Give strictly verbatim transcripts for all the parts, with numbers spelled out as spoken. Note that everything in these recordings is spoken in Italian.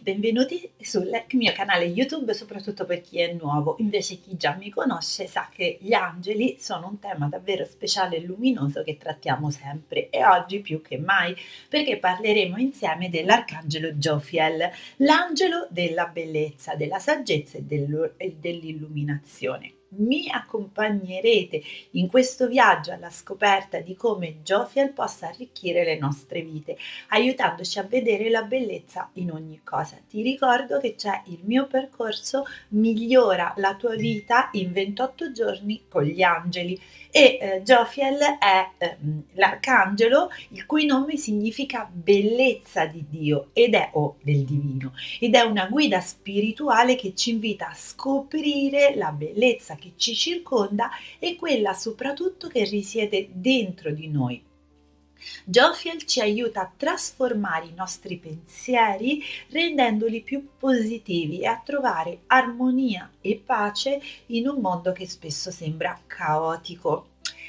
benvenuti sul mio canale YouTube, soprattutto per chi è nuovo. Invece chi già mi conosce sa che gli angeli sono un tema davvero speciale e luminoso che trattiamo sempre e oggi più che mai, perché parleremo insieme dell'arcangelo Jophiel, l'angelo della bellezza, della saggezza e dell'illuminazione. Mi accompagnerete in questo viaggio alla scoperta di come Jophiel possa arricchire le nostre vite, aiutandoci a vedere la bellezza in ogni cosa. Ti ricordo che c'è il mio percorso Migliora la tua vita in ventotto giorni con gli angeli e eh, Jophiel è eh, l'arcangelo il cui nome significa bellezza di Dio ed è o del divino ed è una guida spirituale che ci invita a scoprire la bellezza che ci circonda e quella soprattutto che risiede dentro di noi. Jophiel ci aiuta a trasformare i nostri pensieri rendendoli più positivi e a trovare armonia e pace in un mondo che spesso sembra caotico.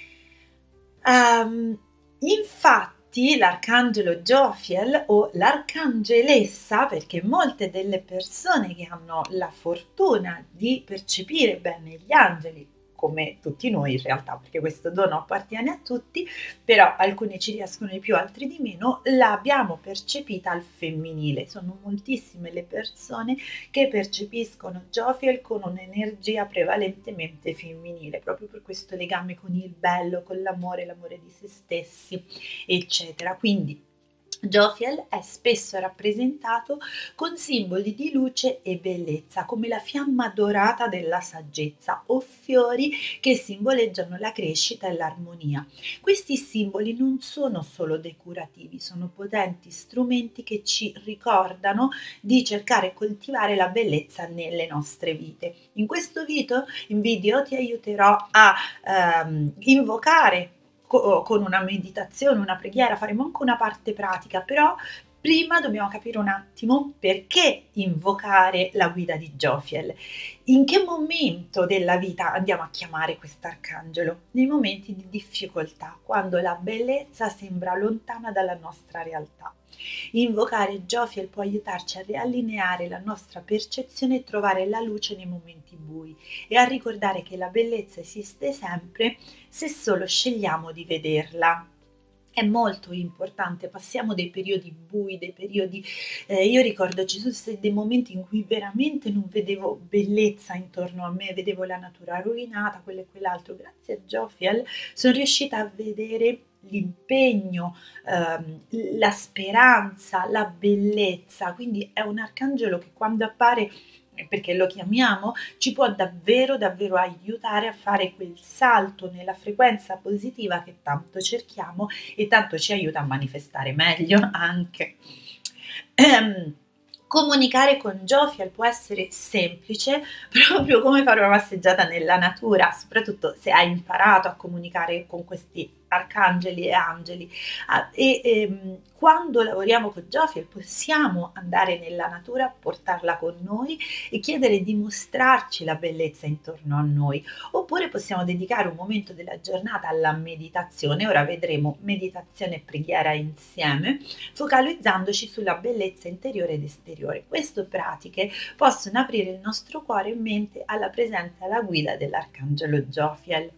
Um, infatti l'arcangelo Jophiel o l'arcangelessa, perché molte delle persone che hanno la fortuna di percepire bene gli angeli, come tutti noi in realtà, perché questo dono appartiene a tutti, però alcuni ci riescono di più, altri di meno, l'abbiamo percepita al femminile. Sono moltissime le persone che percepiscono Jophiel con un'energia prevalentemente femminile, proprio per questo legame con il bello, con l'amore, l'amore di se stessi, eccetera. Quindi Jophiel è spesso rappresentato con simboli di luce e bellezza, come la fiamma dorata della saggezza o fiori che simboleggiano la crescita e l'armonia. Questi simboli non sono solo decorativi, sono potenti strumenti che ci ricordano di cercare e coltivare la bellezza nelle nostre vite. In questo video, in video ti aiuterò a ehm, invocare con una meditazione, una preghiera, faremo anche una parte pratica, però prima dobbiamo capire un attimo perché invocare la guida di Jophiel. In che momento della vita andiamo a chiamare quest'arcangelo? Nei momenti di difficoltà, quando la bellezza sembra lontana dalla nostra realtà. Invocare Jophiel può aiutarci a riallineare la nostra percezione e trovare la luce nei momenti bui e a ricordare che la bellezza esiste sempre se solo scegliamo di vederla. È molto importante, passiamo dei periodi bui, dei periodi, eh, io ricordo ci sono stati dei momenti in cui veramente non vedevo bellezza intorno a me, vedevo la natura rovinata, quello e quell'altro. Grazie a Jophiel sono riuscita a vedere l'impegno, ehm, la speranza, la bellezza, quindi è un arcangelo che quando appare, perché lo chiamiamo, ci può davvero davvero aiutare a fare quel salto nella frequenza positiva che tanto cerchiamo e tanto ci aiuta a manifestare meglio anche. Ehm, Comunicare con Jophiel può essere semplice, proprio come fare una passeggiata nella natura, soprattutto se hai imparato a comunicare con questi arcangeli e angeli. E, e quando lavoriamo con Jophiel possiamo andare nella natura, portarla con noi e chiedere di mostrarci la bellezza intorno a noi, oppure possiamo dedicare un momento della giornata alla meditazione. Ora vedremo meditazione e preghiera insieme, focalizzandoci sulla bellezza interiore ed esteriore. Queste pratiche possono aprire il nostro cuore e mente alla presenza e alla guida dell'arcangelo Jophiel.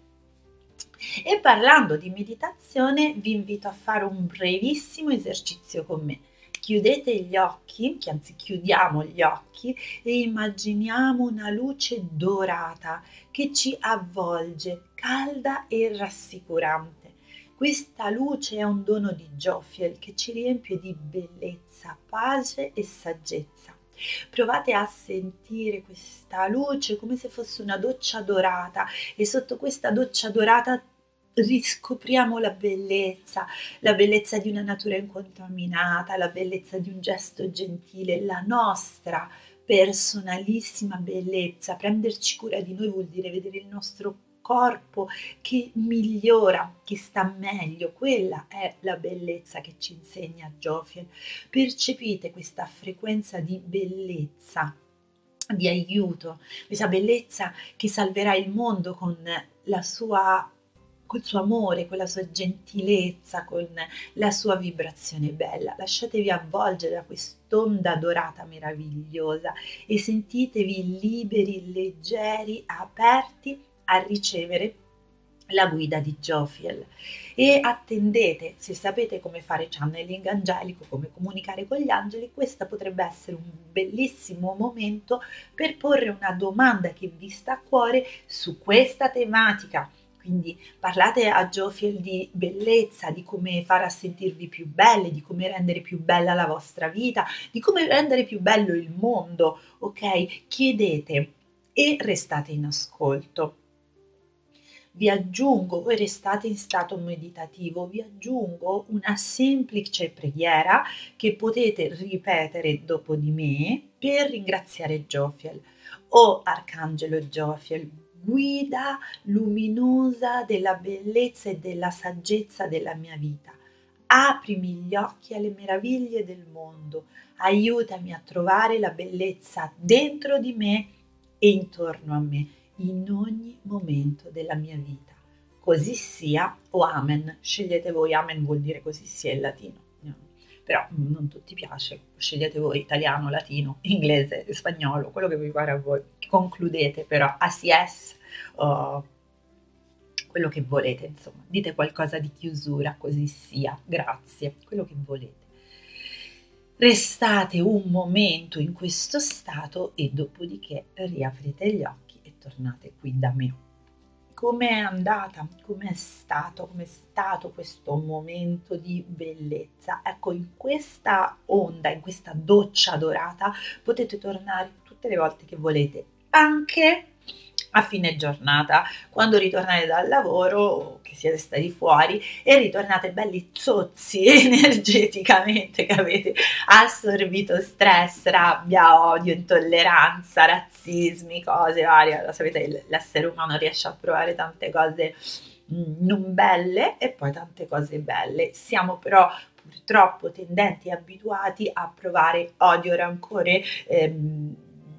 E parlando di meditazione vi invito a fare un brevissimo esercizio con me. Chiudete gli occhi, anzi chiudiamo gli occhi e immaginiamo una luce dorata che ci avvolge, calda e rassicurante. Questa luce è un dono di Jophiel che ci riempie di bellezza, pace e saggezza. Provate a sentire questa luce come se fosse una doccia dorata e sotto questa doccia dorata riscopriamo la bellezza, la bellezza di una natura incontaminata, la bellezza di un gesto gentile, la nostra personalissima bellezza. Prenderci cura di noi vuol dire vedere il nostro corpo che migliora, che sta meglio. Quella è la bellezza che ci insegna Jophiel. Percepite questa frequenza di bellezza, di aiuto, questa bellezza che salverà il mondo con la sua col suo amore, con la sua gentilezza, con la sua vibrazione bella. Lasciatevi avvolgere da quest'onda dorata meravigliosa e sentitevi liberi, leggeri, aperti a ricevere la guida di Jophiel, e attendete, se sapete come fare channeling angelico, come comunicare con gli angeli, questo potrebbe essere un bellissimo momento per porre una domanda che vi sta a cuore su questa tematica. Quindi parlate a Jophiel di bellezza, di come far a sentirvi più belle, di come rendere più bella la vostra vita, di come rendere più bello il mondo, ok? Chiedete e restate in ascolto. Vi aggiungo, voi restate in stato meditativo, vi aggiungo una semplice preghiera che potete ripetere dopo di me per ringraziare Jophiel. O Arcangelo Jophiel, guida luminosa della bellezza e della saggezza della mia vita, aprimi gli occhi alle meraviglie del mondo, aiutami a trovare la bellezza dentro di me e intorno a me, in ogni momento della mia vita. Così sia o amen. Scegliete voi, amen vuol dire così sia in latino, però non tutti piace, scegliete voi italiano, latino, inglese, spagnolo, quello che vi pare a voi. Concludete però, así es, oh, quello che volete, insomma, dite qualcosa di chiusura, così sia, grazie, quello che volete. Restate un momento in questo stato e dopodiché riaprite gli occhi e tornate qui da me. Com'è andata? Com'è stato? Com'è stato questo momento di bellezza? Ecco, in questa onda, in questa doccia dorata, potete tornare tutte le volte che volete, anche a fine giornata, quando ritornate dal lavoro o che siete stati fuori e ritornate belli zozzi energeticamente, che avete assorbito stress, rabbia, odio, intolleranza, razzismi, cose varie. Lo sapete, l'essere umano riesce a provare tante cose non belle e poi tante cose belle. Siamo però purtroppo tendenti e abituati a provare odio, rancore, ehm,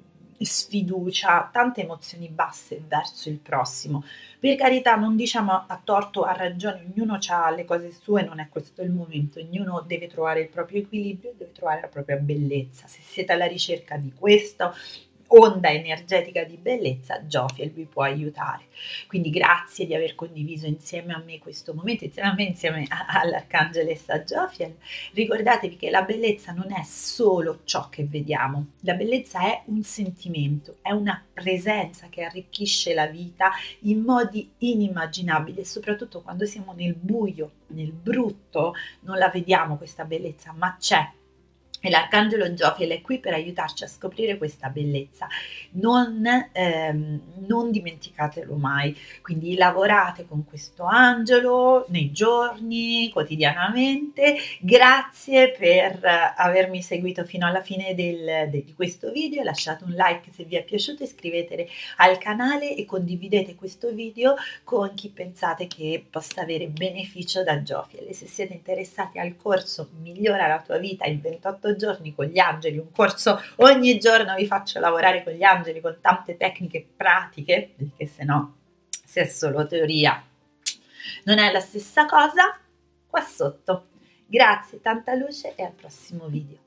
sfiducia, tante emozioni basse verso il prossimo. Per carità, non diciamo a torto, a ragione, ognuno ha le cose sue, non è questo il momento, ognuno deve trovare il proprio equilibrio, deve trovare la propria bellezza. Se siete alla ricerca di questo, onda energetica di bellezza, Jophiel vi può aiutare. Quindi grazie di aver condiviso insieme a me questo momento, insieme a me, insieme all'Arcangelessa Jophiel. Ricordatevi che la bellezza non è solo ciò che vediamo, la bellezza è un sentimento, è una presenza che arricchisce la vita in modi inimmaginabili e soprattutto quando siamo nel buio, nel brutto, non la vediamo questa bellezza, ma c'è. E l'Arcangelo Jophiel è qui per aiutarci a scoprire questa bellezza. Non, ehm, non dimenticatelo mai. Quindi lavorate con questo angelo nei giorni, quotidianamente. Grazie per avermi seguito fino alla fine del, de, di questo video. Lasciate un like se vi è piaciuto, iscrivetevi al canale e condividete questo video con chi pensate che possa avere beneficio da Jophiel. E se siete interessati al corso Migliora la tua vita in ventotto giorni con gli angeli, un corso ogni giorno vi faccio lavorare con gli angeli con tante tecniche pratiche, perché se no, se è solo teoria non è la stessa cosa, qua sotto. Grazie, tanta luce e al prossimo video.